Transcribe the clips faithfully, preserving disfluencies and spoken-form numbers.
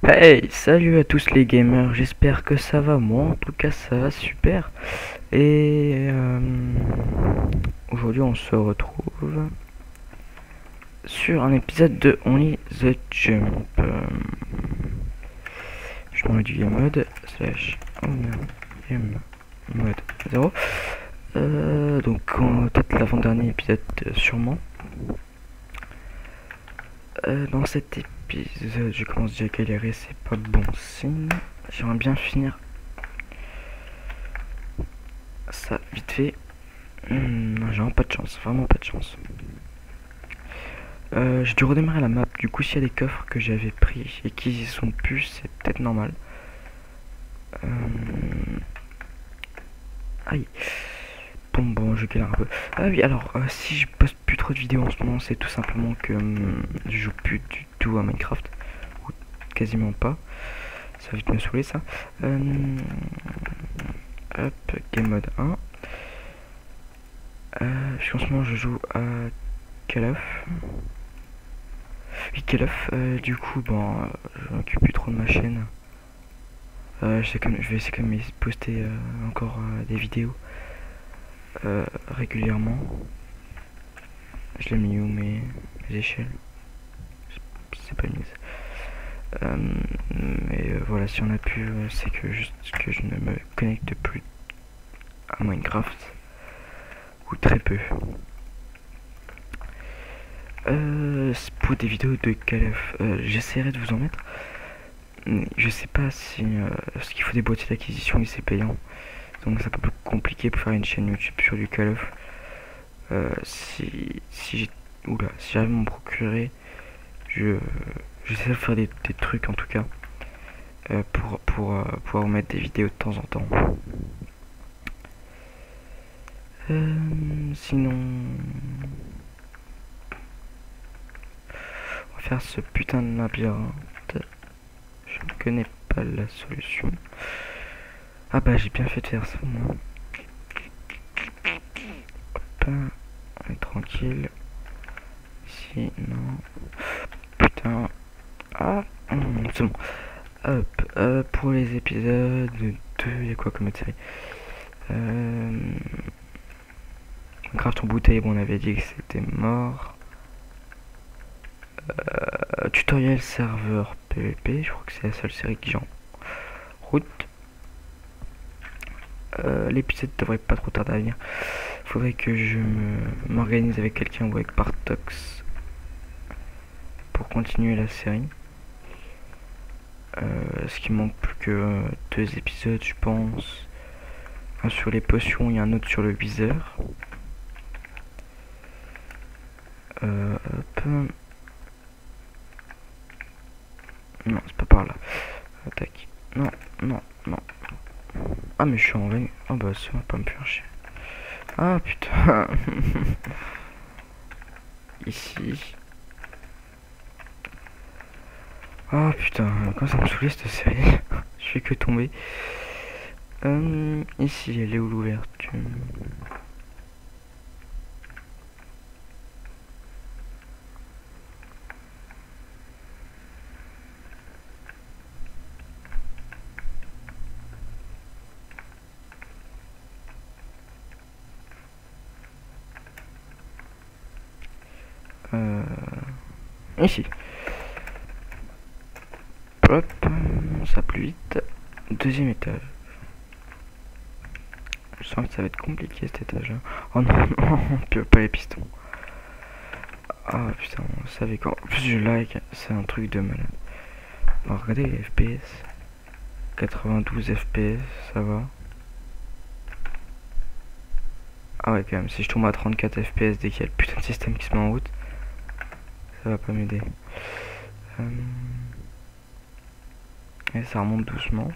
Hey, salut à tous les gamers, j'espère que ça va, moi en tout cas ça va super. Et euh, aujourd'hui on se retrouve sur un épisode de Only the Jump. Euh, je m'en mets du game mode, slash Only game mode zéro. Euh, donc peut-être l'avant-dernier épisode euh, sûrement. Euh, dans cet épisode je commence déjà à galérer, c'est pas bon signe. J'aimerais bien finir ça vite fait. Mmh, j'ai vraiment pas de chance, vraiment pas de chance. Euh, j'ai dû redémarrer la map, du coup s'il y a des coffres que j'avais pris et qui y sont plus, c'est peut-être normal. Euh... Aïe. Bon bon, je galère un peu. Ah oui, alors euh, si je poste plus trop de vidéos en ce moment, c'est tout simplement que hum, je joue plus du tout à Minecraft. Ou quasiment pas. Ça va vite me saouler ça. Euh... Hop, game mode un. Euh, parce qu'en ce moment je joue à Call of. Oui, Call of, euh, du coup, bon, euh, je m'occupe plus trop de ma chaîne. Euh, je, sais comme, je vais essayer de poster euh, encore euh, des vidéos euh, régulièrement. Je l'ai mis où mes, mes échelles? C'est pas mise. Euh, mais euh, voilà, si on a pu, euh, c'est que juste que je ne me connecte plus à Minecraft. Ou très peu. Euh, pour des vidéos de Call of, euh, j'essaierai de vous en mettre. Je sais pas si euh, ce qu'il faut des boîtiers d'acquisition et c'est payant. Donc c'est un peu plus compliqué pour faire une chaîne YouTube sur du Call of. Euh, si si j'ai oula, si j'arrive à m'en procurer, je j'essaie de faire des, des trucs en tout cas euh, pour pour euh, pouvoir mettre des vidéos de temps en temps. Euh, sinon, on va faire ce putain de labyrinthe. Je ne connais pas la solution. Ah bah j'ai bien fait de faire ça moi. Hop, on est tranquille. Ici, non. Putain. Ah, hum, c'est bon. Hop, euh, pour les épisodes deux, il y a quoi comme autre série? euh, Craft en bouteille, bon, on avait dit que c'était mort. Euh, tutoriel serveur P V P, je crois que c'est la seule série qui j'en route. Euh, L'épisode devrait pas trop tarder à venir. Faudrait que je m'organise avec quelqu'un ou avec Partox pour continuer la série. Euh, ce qui manque plus que euh, deux épisodes, je pense. Un sur les potions et un autre sur le viseur. Euh, hop. Non, c'est pas par là. Attaque. Non, non, non. Ah, mais je suis en vain. Oh bah, ça va pas me faire chier. Ah, putain. Ici. Ah, putain. Quand ça me saoulait cette série. Je fais que tomber. Euh, ici, elle est où l'ouverture? Euh, ici. Hop, ça plus vite. Deuxième étage. Je sens que ça va être compliqué cet étage là. Oh non, non, on peut pas les pistons. Ah putain, on savait quand. En plus, je like, c'est un truc de malade. Alors, regardez les F P S. quatre-vingt-douze F P S, ça va. Ah ouais, quand même, si je tombe à trente-quatre F P S dès qu'il y a le putain de système qui se met en route, ça va pas m'aider. Euh... Et ça remonte doucement.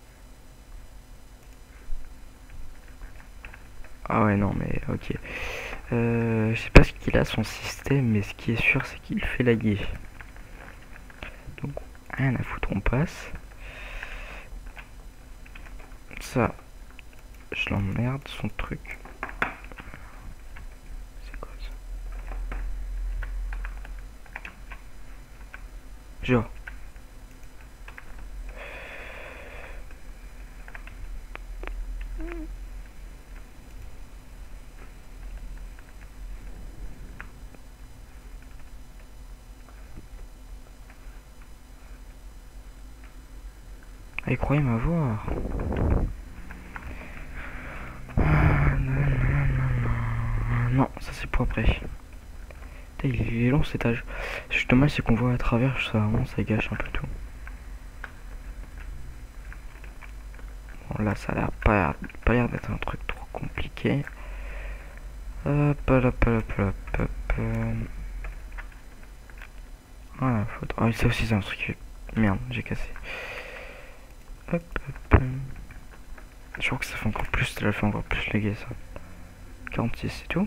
Ah ouais, non, mais ok. Euh, je sais pas ce qu'il a son système, mais ce qui est sûr, c'est qu'il fait laguer. Donc, rien à foutre, on passe. Ça, je l'emmerde, son truc. C'est quoi ça? Genre. Ah, il croyait m'avoir. Non, ça c'est pour après. Putain, il est long cet âge. Ce qui est dommage, c'est qu'on voit à travers, ça vraiment ça gâche un peu tout. Bon, là, ça a l'air pas, pas l'air d'être un truc trop compliqué. Hop, hop, hop, hop, hop. Voilà, faut... Ah, ça aussi, c'est un truc. Merde, j'ai cassé. Hop, hop. Je crois que ça fait encore plus, ça fait encore plus léguer ça. quarante-six, c'est tout.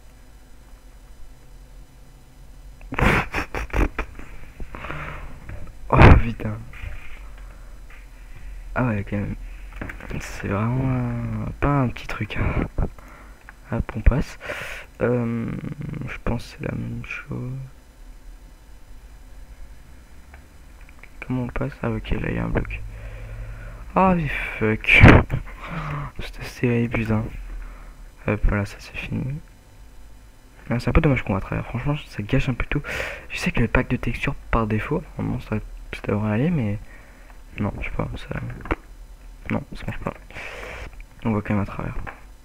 Oh putain. Ah ouais, quand même. C'est vraiment euh, pas un petit truc. Hein. Hop, on passe. Euh, je pense que c'est la même chose. Comment on passe? Ah ok, là il y a un bloc. Ah mais fuck. C'était serré, putain. Hop, voilà, ça c'est fini. C'est un peu dommage qu'on va à travers. Franchement, ça gâche un peu tout. Je sais que le pack de texture par défaut, normalement ça, ça devrait aller, mais non, je sais pas, ça. Non, ça marche pas. On voit quand même à travers.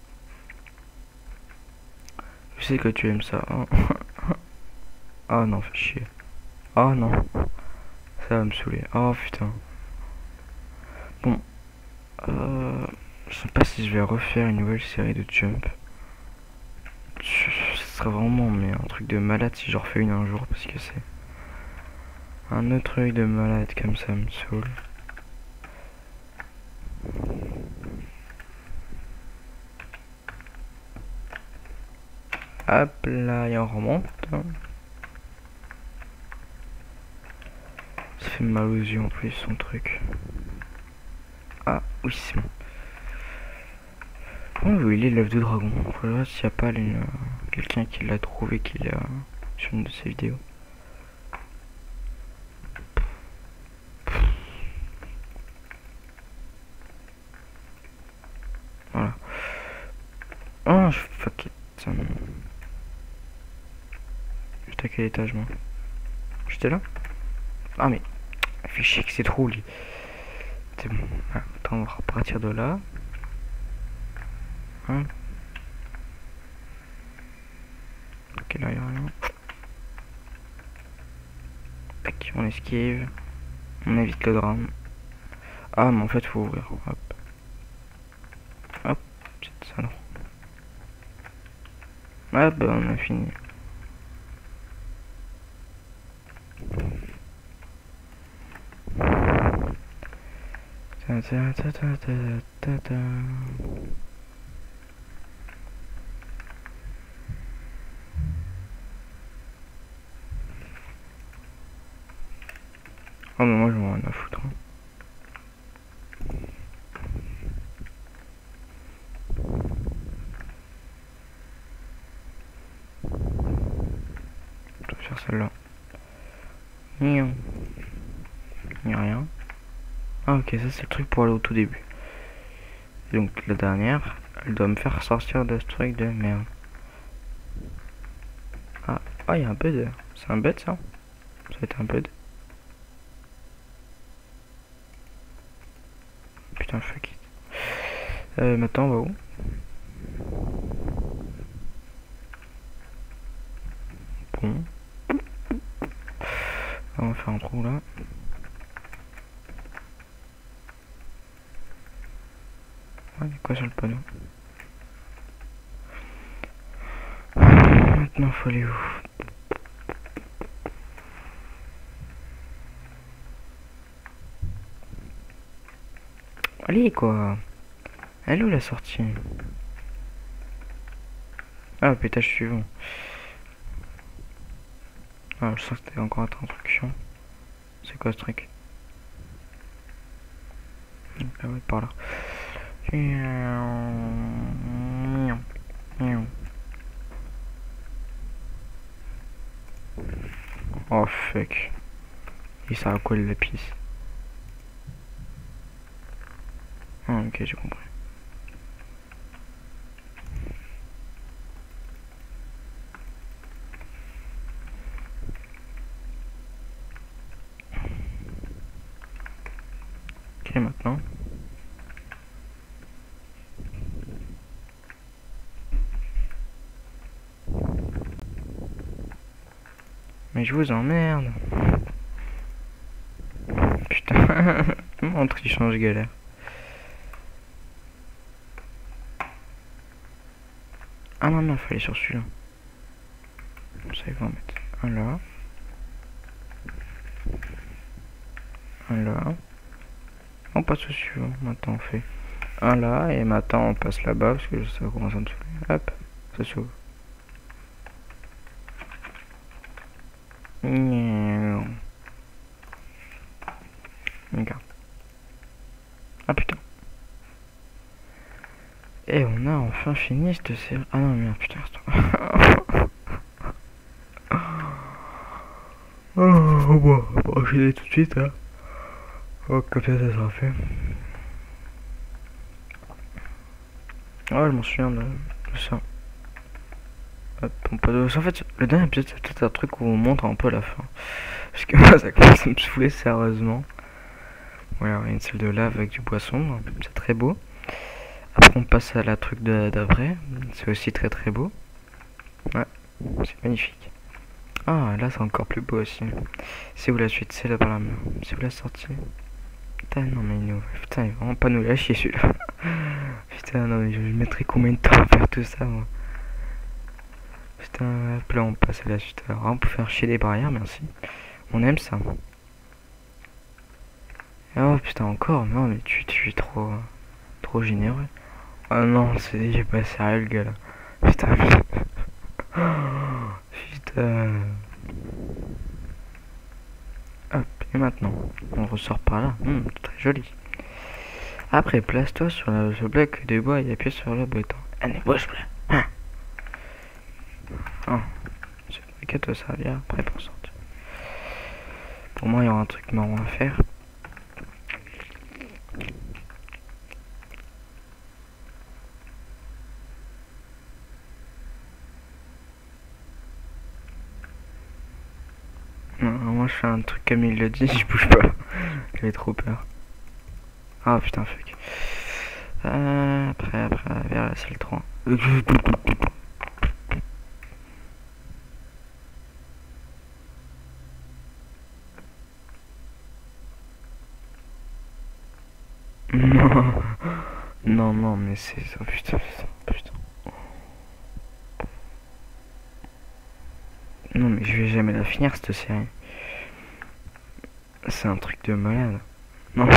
Je sais que tu aimes ça. Oh, oh non, fais chier. Oh non. Ça va me saouler. Oh putain. Bon. Euh, je sais pas si je vais refaire une nouvelle série de Jump. Ce serait vraiment mais un truc de malade si je refais une un jour parce que c'est un autre truc de malade comme ça me saoule. Hop là, et on remonte. Ça fait mal aux yeux en plus son truc. Ah oui c'est bon. Oh, il est l'œuf de dragon. Faut voir s'il n'y a pas une, euh, quelqu'un qui l'a trouvé qui l'a sur une de ses vidéos. Voilà. Oh je fuck it. J'étais à quel étage moi? J'étais là? Ah mais fait chier que c'est trop lui. C'est bon. Ah, attends, on va repartir de là. Hein? Ok, là y'a rien. Tac, on esquive. On évite le drame. Ah mais en fait faut ouvrir. Hop. Hop, c'est ça non. Ah bah on a fini. Ta ta ta ta ta ta ta. Oh mais moi j'en ai rien à foutre. Hein. Je vais faire celle-là. Il n'y a rien. Ah ok, ça c'est le truc pour aller au tout début. Et donc la dernière, elle doit me faire sortir de ce truc de merde. Ah, ah il y a un bud. C'est un bud ça? Ça va être un bud. Putain, fuck it. Euh, maintenant on va où? Bon. On va faire un trou là. Ouais, quoi sur le panneau? Maintenant faut aller où? Allez quoi. Elle est où la sortie? Ah, pétage suivant. Ah, je sens que c'était encore un truc chiant. C'est quoi ce truc? Ah ouais, par là. Oh fuck. Et ça a quoi le lapis? Ah ok, j'ai compris. Ok, maintenant Mais je vous emmerde. Putain. Montre il change galère. Ah non, non, il fallait sur celui-là. Ça, il va en mettre un là. Un là. On passe au suivant. Maintenant, on fait un là. Et maintenant, on passe là-bas. Parce que ça commence à me saouler. Hop. Ça s'ouvre. Regarde. Ah putain. Et on a enfin fini cette série. Ah non, merde, putain. Oh, bon, on va enchaîner tout de suite, hein. Oh, comme ça, ça sera fait. Ouais, je m'en souviens de, de ça. Hop, on peut... En fait, le dernier épisode, c'est peut-être un truc où on montre un peu la fin. Parce que moi, ça commence à me saouler sérieusement. Voilà, il y a une salle de lave avec du poisson, c'est très beau. Après, on passe à la truc d'après, c'est aussi très très beau. Ouais, c'est magnifique. Ah, là, c'est encore plus beau aussi. C'est où la suite? C'est là par là. C'est où la sortie? Putain, non, mais nous... Putain, il va vraiment pas nous lâcher celui-là. Putain, non, mais je mettrai combien de temps à faire tout ça, moi? Putain, hop là, on passe à la suite. Alors, on peut faire chier des barrières, merci. On aime ça. Oh putain, encore? Non, mais tu, tu es trop... Trop généreux. Oh non, c'est j'ai pas sérieux, le gars, là. Putain, putain. Putain. Hop, et maintenant, on ressort par là. Hum, très joli. Après, place-toi sur la, ce bloc de bois et appuie sur le bouton. Allez, bouge là. Ah, c'est vrai que ça vient après pour sortir. Pour moi, il y aura un truc marrant à faire. Non, moi je fais un truc comme il le dit, je bouge pas. J'avais trop peur. Ah putain, fuck. Euh, après, après, vers la salle trois. Non, non, non, mais c'est ça, putain, putain, putain. Non, mais je vais jamais la finir cette série. C'est un truc de malade. Non.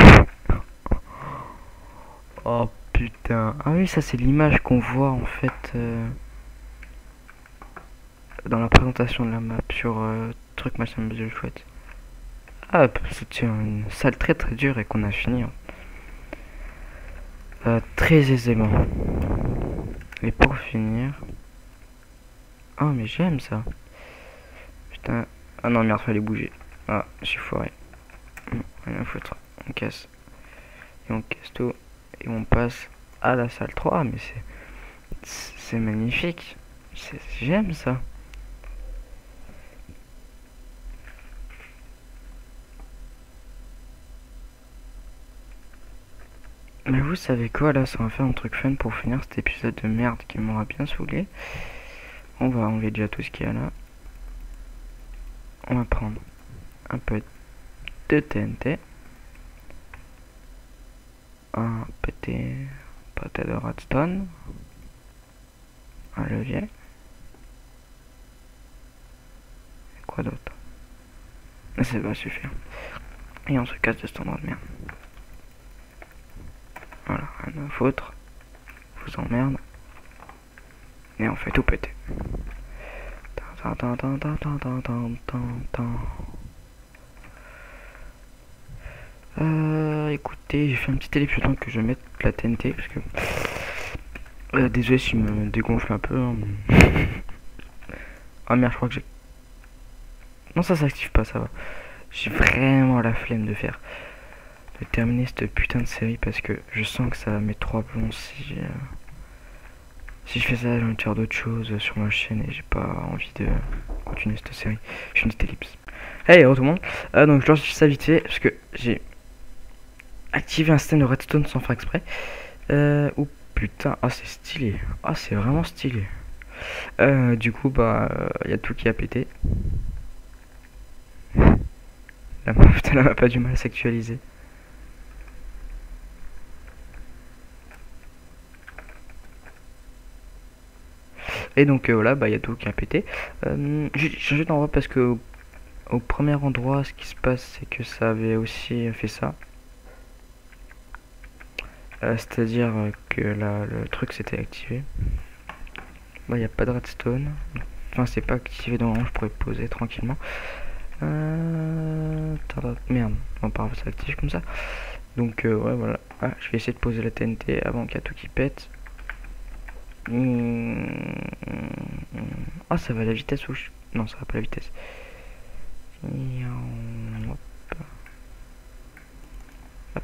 Oh putain. Ah oui, ça c'est l'image qu'on voit en fait euh, dans la présentation de la map sur euh, truc machin de chouette. Ah, c'était une salle très très dure et qu'on a fini. Hein. Euh, très aisément. Et pour finir... Oh mais j'aime ça. Putain. Ah non merde, fallait bouger. Ah, je suis foiré. Rien à foutre. On casse. Et on casse tout. Et on passe à la salle trois. Mais c'est... C'est magnifique. J'aime ça. Mais vous savez quoi, là, ça va faire un truc fun pour finir cet épisode de merde qui m'aura bien saoulé. On va enlever déjà tout ce qu'il y a là. On va prendre un peu de T N T. Un petit pâté de redstone. Un levier. Et quoi d'autre? Ça va suffire. Et on se casse de cet endroit de merde. Voilà, rien à foutre. Vous emmerde. Et on fait tout péter. Euh, écoutez, j'ai fait un petit ellipse le temps que je mette la T N T parce que euh, désolé s'il me dégonfle un peu. Hein. Ah merde, je crois que j'ai. Non, ça s'active pas, ça va. J'ai vraiment la flemme de faire de terminer cette putain de série parce que je sens que ça va mettre trois plombs si euh... si je fais ça, j'ai envie de faire d'autres choses sur ma chaîne et j'ai pas envie de continuer cette série. Je fais une petite ellipse. Hey, hello tout le monde. Euh, donc je lance ça vite fait parce que j'ai activé un système de redstone sans faire exprès. Euh, oh putain, ah c'est stylé. Ah c'est vraiment stylé. Euh, du coup bah il euh, y a tout qui a pété. La map, la map a du mal à s'actualiser. Et donc euh, voilà, bah il y a tout qui a pété. Euh, J'ai changé d'endroit parce que au, au premier endroit, ce qui se passe, c'est que ça avait aussi fait ça. Euh, C'est-à-dire que là, le truc s'était activé. Bah il n'y a pas de redstone. Enfin, c'est pas activé dans je pourrais poser tranquillement. Euh... Merde, on part ça active comme ça. Donc euh, ouais voilà. Ah, je vais essayer de poser la T N T avant qu'il y ait tout qui pète. Mmh. Ah, ça va à la vitesse où je... Non, ça va pas à la vitesse. Hop. Hop.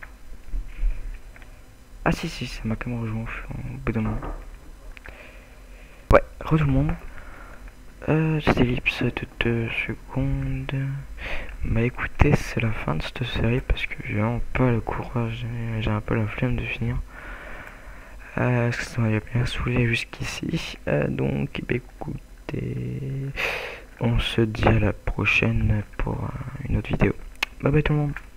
Ah si si, ça m'a quand même rejoint au bout d'un moment. Ouais, re tout le monde. Euh, cette ellipse de deux secondes. Bah écoutez, c'est la fin de cette série parce que j'ai vraiment pas le courage, j'ai un peu la flemme de finir. Euh, parce que ça m'avait bien saoulé jusqu'ici. Euh, donc, bah, écoutez, on se dit à la prochaine pour euh, une autre vidéo. Bye bye tout le monde.